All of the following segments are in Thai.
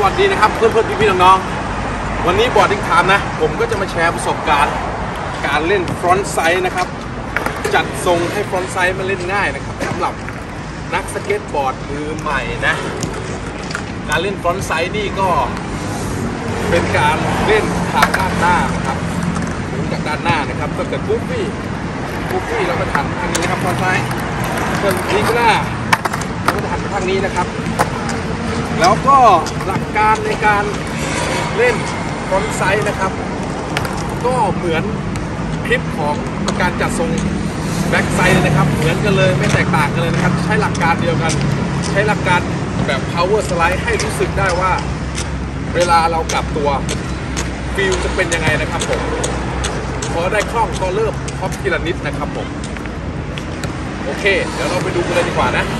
วัสดีนะครับเพื่อนๆพี่ๆน้องๆวันนี้บอร์ดดิ้งไทม์นะผมก็จะมาแชร์ประสบการณ์การเล่นฟรอนต์ไซด์นะครับจัดทรงให้ฟรอนต์ไซด์มาเล่นง่ายนะครับสำหรับนักสเก็ตบอร์ดมือใหม่นะการเล่นฟรอนต์ไซด์นี่ก็เป็นการเล่นทางด้านหน้านะครับหมุนจากด้านหน้านะครับถ้าเกิดปุ๊บฟี่เราก็หันทางนี้นะครับฟรอนต์ไซด์ส่วนทีหน้าเราก็จะหันไปทางนี้นะครับแล้วก็หลักการในการเล่นฟรอนต์ไซด์นะครับก็เหมือนคลิปของการจัดทรงแบ็กไซด์นะครับเหมือนกันเลยไม่แตกต่างกันเลยนะครับใช้หลักการเดียวกันใช้หลักการแบบ power slide ให้รู้สึกได้ว่าเวลาเรากลับตัวฟิลจะเป็นยังไงนะครับผมพอได้คล่องก็เริ่มฮอปทีละนิดนะครับผมโอเคเดี๋ยวเราไปดูกันเลยดีกว่านะ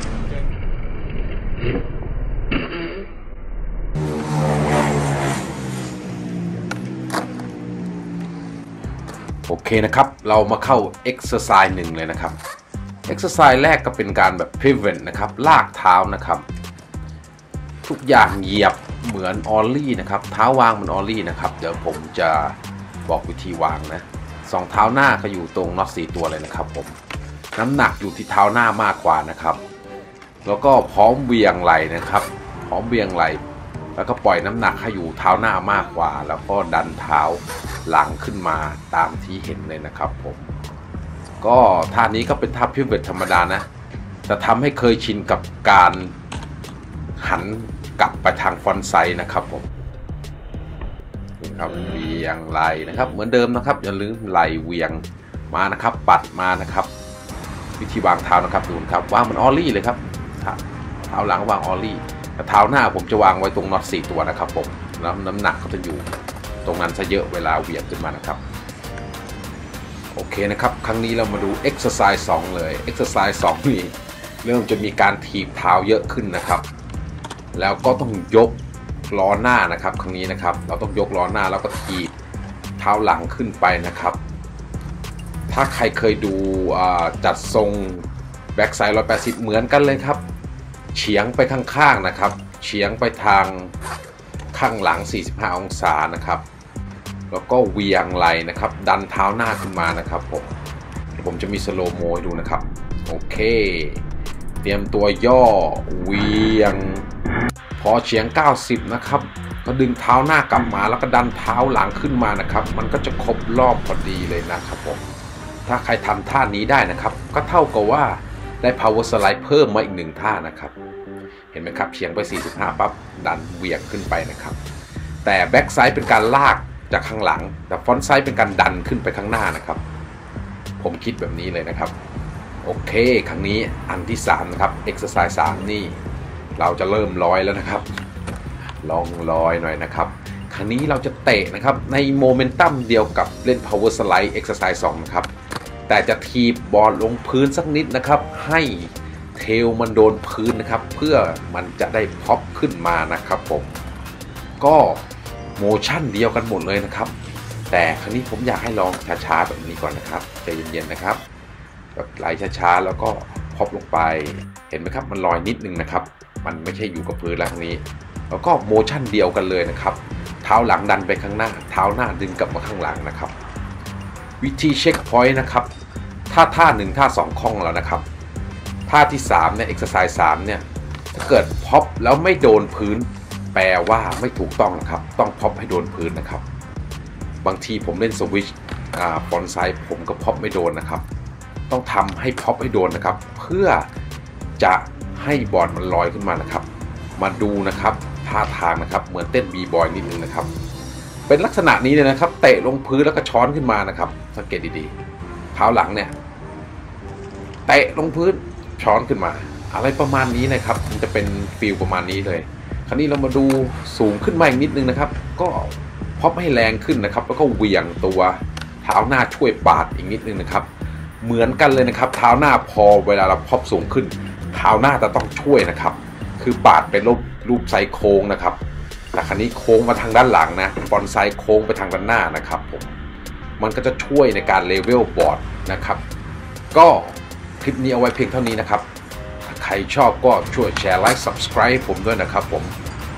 โอเคนะครับเรามาเข้า exercise 1เลยนะครับ exercise แรกก็เป็นการแบบ pivot นะครับลากเท้านะครับทุกอย่างเหยียบเหมือนออลลี่นะครับเท้าวางเหมือนออลลี่นะครับเดี๋ยวผมจะบอกวิธีวางนะสองเท้าหน้าก็อยู่ตรงน็อต4ตัวเลยนะครับผมน้ำหนักอยู่ที่เท้าหน้ามากกว่านะครับแล้วก็พร้อมเวียงไหล่นะครับพร้อมเวียงไหล่แล้วก็ปล่อยน้ำหนักให้อยู่เท้าหน้ามากกว่าแล้วก็ดันเท้าหลังขึ้นมาตามที่เห็นเลยนะครับผมก็ท่านี้ก็เป็นท่าพิวเวทธรรมดานะแต่ทำให้เคยชินกับการหันกลับไปทางฟรอนต์ไซด์นะครับผมครับเวียงไหล่นะครับเหมือนเดิมนะครับอย่าลืมไหล่เวียงมานะครับปัดมานะครับวิธีวางเท้านะครับดูครับวางมันออลลี่เลยครับเท้าหลังวางออลลี่แต่เท้าหน้าผมจะวางไว้ตรงน็อต4ตัวนะครับผมแล้วน้ำหนักก็จะอยู่ตรงนั้นซะเยอะเวลาเหวี่ยงขึ้นมานะครับโอเคนะครับครั้งนี้เรามาดู exercise 2 เลย exercise 2 นี่เริ่มจะมีการถีบเท้าเยอะขึ้นนะครับแล้วก็ต้องยกล้อหน้านะครับครั้งนี้นะครับเราต้องยกล้อหน้าแล้วก็ถีบเท้าหลังขึ้นไปนะครับถ้าใครเคยดูจัดทรงแบ็กไซด์180เหมือนกันเลยครับเฉียงไปข้างๆนะครับเฉียงไปทางข้างหลัง45องศานะครับแล้วก็เวียงไหล่นะครับดันเท้าหน้าขึ้นมานะครับผมจะมีสโลว์โมให้ดูนะครับโอเคเตรียมตัวย่อเวียงพอเฉียง90นะครับก็ดึงเท้าหน้ากลับมาแล้วก็ดันเท้าหลังขึ้นมานะครับมันก็จะครบรอบพอดีเลยนะครับผมถ้าใครทำท่านี้ได้นะครับก็เท่ากับว่าได้ power slide เพิ่มมาอีก1ท่านะครับเห็นไหมครับเฉียงไป45ปั๊บดันเวียงขึ้นไปนะครับแต่แบ็กไซด์เป็นการลากจากข้างหลังแต่ฟรอนต์ไซด์เป็นการดันขึ้นไปข้างหน้านะครับผมคิดแบบนี้เลยนะครับโอเคครั้งนี้อันที่3นะครับ exercise 3นี่เราจะเริ่มลอยแล้วนะครับลองลอยหน่อยนะครับครั้งนี้เราจะเตะนะครับในโมเมนตัมเดียวกับเล่น power slide exercise 2นะครับแต่จะทีบบอลลงพื้นสักนิดนะครับให้เทลมันโดนพื้นนะครับเพื่อมันจะได้พ็อปขึ้นมานะครับผมก็โมชั่นเดียวกันหมดเลยนะครับแต่ครั้งนี้ผมอยากให้ลองช้าๆแบบนี้ก่อนนะครับใจเย็นๆนะครับแบบไหลช้าๆแล้วก็พ็อปลงไปเห็นไหมครับมันลอยนิดนึงนะครับมันไม่ใช่อยู่กับพื้นแล้วครั้งนี้แล้วก็โมชั่นเดียวกันเลยนะครับเท้าหลังดันไปข้างหน้าเท้าหน้าดึงกลับมาข้างหลังนะครับวิธีเช็คพอยต์นะครับถ้าท่า1ท่า2คล่องแล้วนะครับท่าที่3เนี่ย exercise 3เนี่ยถ้าเกิดพ็อปแล้วไม่โดนพื้นแปลว่าไม่ถูกต้องนะครับต้องพ็อปให้โดนพื้นนะครับบางทีผมเล่นสวิชฟรอนต์ไซด์ผมก็พ็อปไม่โดนนะครับต้องทำให้พ็อปให้โดนนะครับเพื่อจะให้บอร์ดมันลอยขึ้นมานะครับมาดูนะครับท่าทางนะครับเหมือนเต้นบีบอยนิดนึงนะครับเป็นลักษณะนี้เลยนะครับเตะลงพื้นแล้วก็ช้อนขึ้นมานะครับสังเกตดีๆเท้าหลังเนี่ยเตะลงพื้นช้อนขึ้นมาอะไรประมาณนี้นะครับมันจะเป็นฟิลประมาณนี้เลยคราวนี้เรามาดูสูงขึ้นมาอีกนิดนึงนะครับก็พ็อปให้แรงขึ้นนะครับแล้วก็เหวี่ยงตัวเท้าหน้าช่วยปาดอีกนิดนึงนะครับเหมือนกันเลยนะครับเท้าหน้าพอเวลาเราพ็อปสูงขึ้นเท้าหน้าจะต้องช่วยนะครับคือปาดเป็นรูปไซโค้งนะครับแต่คราวนี้โค้งมาทางด้านหลังนะฟรอนต์ไซด์โค้งไปทางด้านหน้านะครับผมมันก็จะช่วยในการเลเวลบอร์ดนะครับก็คลิปนี้เอาไว้เพียงเท่านี้นะครับถ้าใครชอบก็ช่วยแชร์ไลค์ subscribe ผมด้วยนะครับผม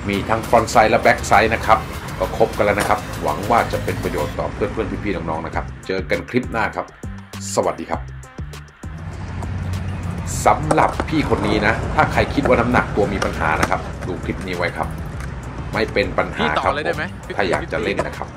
มีทั้งฟรอนต์ไซด์และแบ็กไซด์นะครับก็ครบกันแล้วนะครับหวังว่าจะเป็นประโยชน์ต่อเพื่อนๆพี่ๆน้องๆนะครับเจอกันคลิปหน้าครับสวัสดีครับสำหรับพี่คนนี้นะถ้าใครคิดว่าน้ำหนักตัวมีปัญหานะครับดูคลิปนี้ไว้ครับไม่เป็นปัญหาครับถ้าอยากจะเล่นนะครับ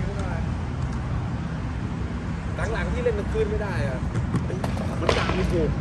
หลังๆที่เล่นกลางคืนไม่ได้อะมันตามไม่ถูก